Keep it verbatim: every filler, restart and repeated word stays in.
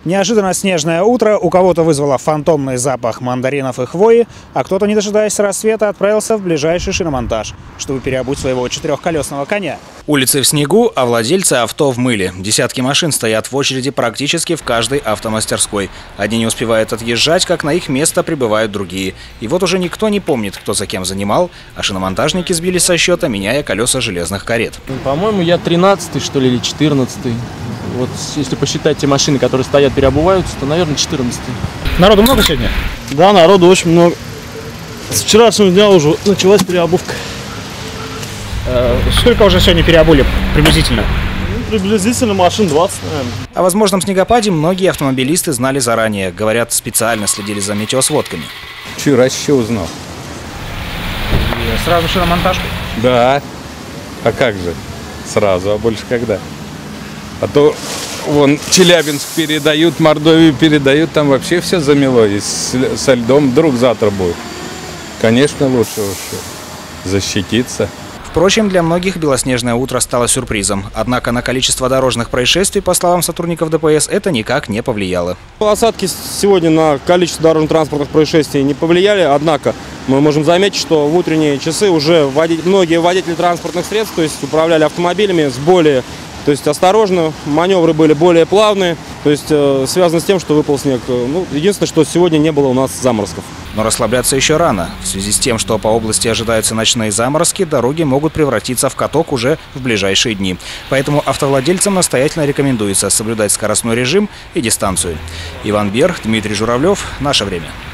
Неожиданно снежное утро у кого-то вызвало фантомный запах мандаринов и хвои, а кто-то, не дожидаясь рассвета, отправился в ближайший шиномонтаж, чтобы переобуть своего четырехколесного коня. Улицы в снегу, а владельцы авто в мыле. Десятки машин стоят в очереди практически в каждой автомастерской. Одни не успевают отъезжать, как на их место прибывают другие. И вот уже никто не помнит, кто за кем занимал, а шиномонтажники сбились со счета, меняя колеса железных карет. По-моему, я тринадцатый, что ли, или четырнадцатый. Вот если посчитать те машины, которые стоят, переобуваются, то, наверное, четырнадцатый. Народу много сегодня? Да, народу очень много. С вчерашнего дня уже началась переобувка. Сколько уже сегодня переобули приблизительно? Ну, приблизительно машин двадцать, наверное. О возможном снегопаде многие автомобилисты знали заранее. Говорят, специально следили за метеосводками. Вчера еще узнал. И сразу шиномонтажку? Да. А как же? Сразу, а больше когда? А то вон Челябинск передают, Мордовию передают, там вообще все замело. И с, со льдом вдруг завтра будет. Конечно, лучше уж защититься. Впрочем, для многих белоснежное утро стало сюрпризом. Однако на количество дорожных происшествий, по словам сотрудников ДПС, это никак не повлияло. Осадки сегодня на количество дорожно-транспортных происшествий не повлияли, однако мы можем заметить, что в утренние часы уже водить, многие водители транспортных средств, то есть управляли автомобилями с более, то есть осторожно, маневры были более плавные, то есть э, связано с тем, что выпал снег. Ну, единственное, что сегодня не было у нас заморозков. Но расслабляться еще рано. В связи с тем, что по области ожидаются ночные заморозки, дороги могут превратиться в каток уже в ближайшие дни. Поэтому автовладельцам настоятельно рекомендуется соблюдать скоростной режим и дистанцию. Иван Бер, Дмитрий Журавлев. Наше время.